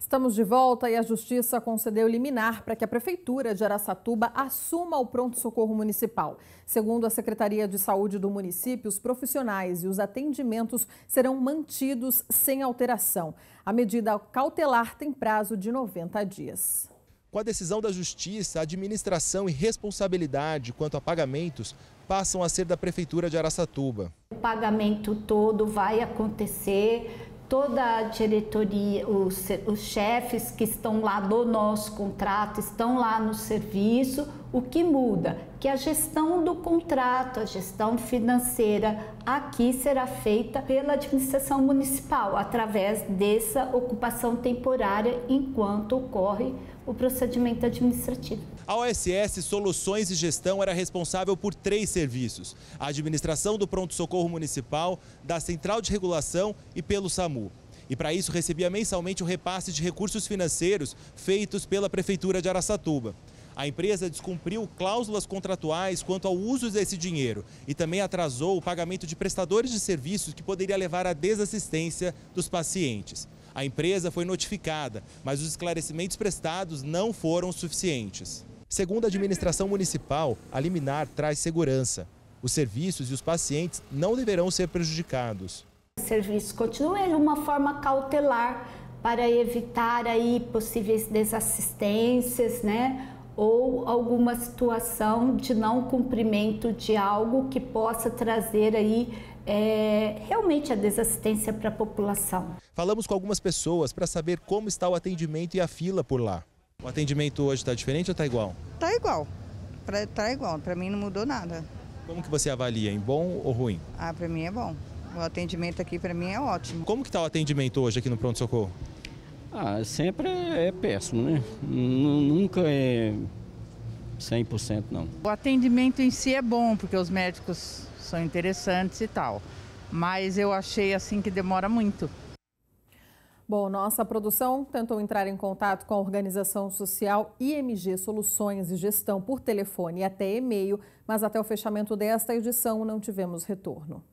Estamos de volta e a Justiça concedeu liminar para que a Prefeitura de Araçatuba assuma o pronto-socorro municipal. Segundo a Secretaria de Saúde do município, os profissionais e os atendimentos serão mantidos sem alteração. A medida cautelar tem prazo de 90 dias. Com a decisão da Justiça, a administração e responsabilidade quanto a pagamentos passam a ser da Prefeitura de Araçatuba. O pagamento todo vai acontecer. Toda a diretoria, os chefes que estão lá do nosso contrato, estão lá no serviço. O que muda? Que a gestão do contrato, a gestão financeira aqui será feita pela administração municipal, através dessa ocupação temporária enquanto ocorre o procedimento administrativo. A OSS Soluções e Gestão era responsável por 3 serviços: a administração do pronto-socorro municipal, da Central de Regulação e pelo SAMU. E para isso recebia mensalmente o repasse de recursos financeiros feitos pela Prefeitura de Araçatuba. A empresa descumpriu cláusulas contratuais quanto ao uso desse dinheiro e também atrasou o pagamento de prestadores de serviços que poderia levar à desassistência dos pacientes. A empresa foi notificada, mas os esclarecimentos prestados não foram suficientes. Segundo a administração municipal, a liminar traz segurança. Os serviços e os pacientes não deverão ser prejudicados. O serviço continua de uma forma cautelar para evitar aí possíveis desassistências, ou alguma situação de não cumprimento de algo que possa trazer aí realmente a desassistência para a população. Falamos com algumas pessoas para saber como está o atendimento e a fila por lá. O atendimento hoje está diferente ou está igual? Está igual. Está igual. Para mim não mudou nada. Como que você avalia, em bom ou ruim? Para mim é bom. O atendimento aqui para mim é ótimo. Como que está o atendimento hoje aqui no pronto-socorro? Sempre é péssimo, né? Nunca é 100% não. O atendimento em si é bom, porque os médicos são interessantes e tal. Mas eu achei assim que demora muito. Bom, nossa produção tentou entrar em contato com a organização social IMG Soluções e Gestão por telefone e até e-mail, mas até o fechamento desta edição não tivemos retorno.